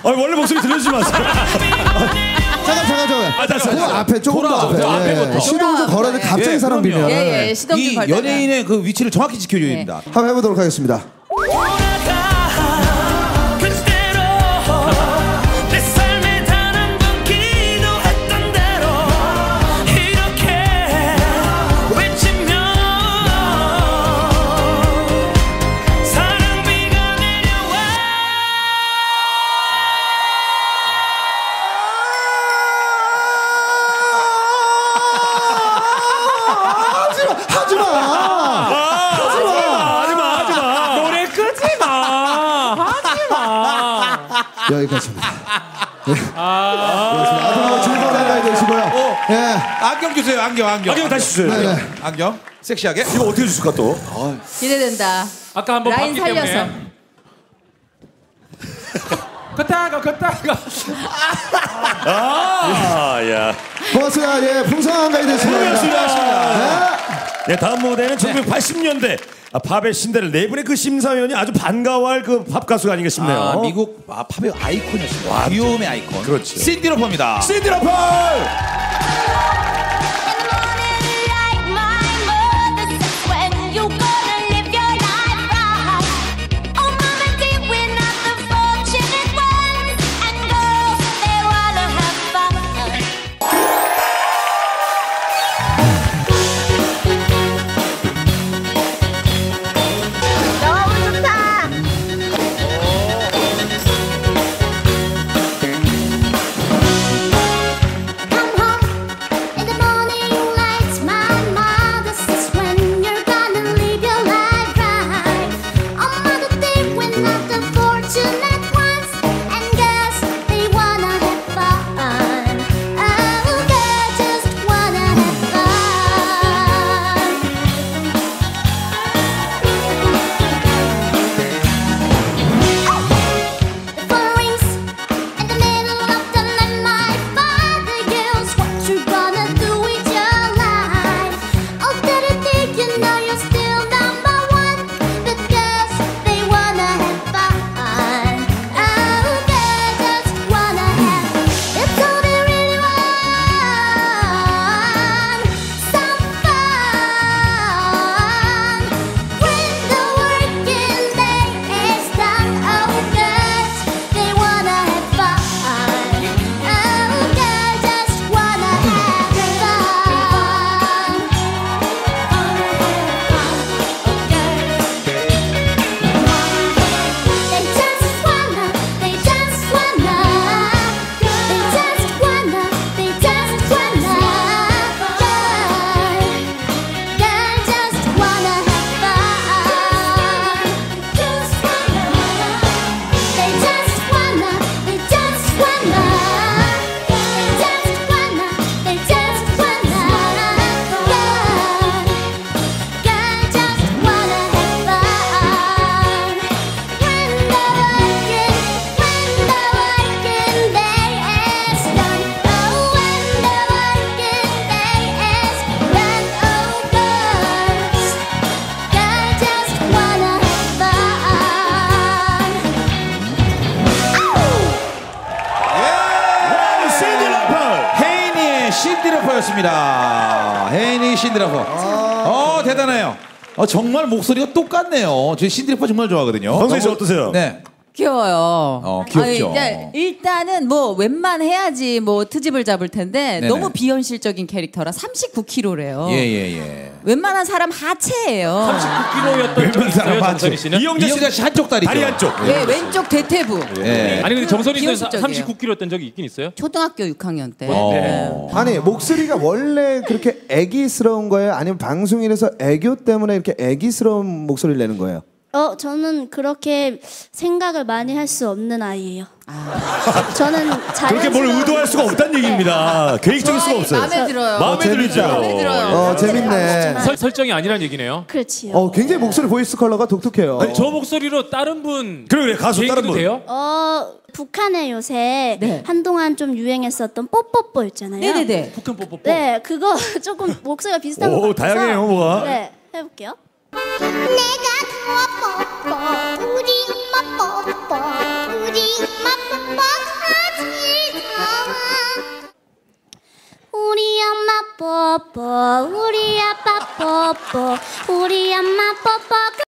원래 목소리 들려주지 마세요. 잠깐. 그 앞에 조금 더 앞에. 시동 좀 걸어야 돼. 갑자기 사람 비면. 예, 시동 좀 걸다가. 이 연예인의 그 위치를 정확히 지켜줘야 됩니다. 한번 해보도록 하겠습니다. 여기까지입니다. 즐거운 한가위 되시고요. 안경 주세요. 안경 다시 주세요. 네네. 안경 섹시하게. 이거 어떻게 주실까 또? 기대된다. 아까 한번 라인 봤기 살려서. 때문에. 걷다가. 야. 고맙습니다. 예, 풍성한 한가위 되시고요. 고맙습니다. 네, 다음 무대는 1980년대 팝의 신대를 네 분의 그 심사위원이 아주 반가워할 그 팝 가수가 아닌가 싶네요. 미국 팝의 아이콘이었습니다. 귀여움의 아이콘. 그렇지. 신디 로퍼입니다. 신디 로퍼! 신디러퍼였습니다. 혜인이 신디러퍼. 대단해요. 정말 목소리가 똑같네요. 저희 신디러퍼 정말 좋아하거든요. 방송이 씨 어떠세요? 네. 귀여워요. 귀엽죠. 일단은 뭐 웬만해야지 뭐 트집을 잡을 텐데 네네. 너무 비현실적인 캐릭터라 39kg래요. 예. 웬만한 사람 하체예요. 39kg였던 적이 있어요, 정선희 씨는? 이영자 씨 한쪽 다리죠. 다리 한쪽. 예, 왼쪽 대퇴부. 예. 아니 근데 정선희 씨는 비현실적이에요. 39kg였던 적이 있긴 있어요? 초등학교 6학년 때. 아니 목소리가 원래 그렇게 애기스러운 거예요? 아니면 방송인에서 애교 때문에 이렇게 애기스러운 목소리를 내는 거예요? 저는 그렇게 생각을 많이 할 수 없는 아이예요. 저는 그렇게 뭘 의도할 수가 없다는 얘기입니다. 계획적일 수가 없어요. 마음에 들어요. 마음에 들죠. 마음에 들어요. 재밌네. 설정이 아니란 얘기네요. 그렇지요. 굉장히 목소리 보이스 컬러가 독특해요. 아니, 저 목소리로 다른 분 그래 가수 다른 분 돼요? 북한에 요새 한동안 좀 유행했었던 뽀뽀뽀 있잖아요. 네네네. 북한 뽀뽀뽀. 네, 그거 조금 목소리가 비슷한 것 같아서. 다양해요, 뭐가. 네, 해볼게요. 내가 뽀뽀 우리 엄마 뽀뽀 우리 엄마 뽀뽀 엄마 뽀뽀 우리 아빠 뽀뽀 우리 엄마 뽀뽀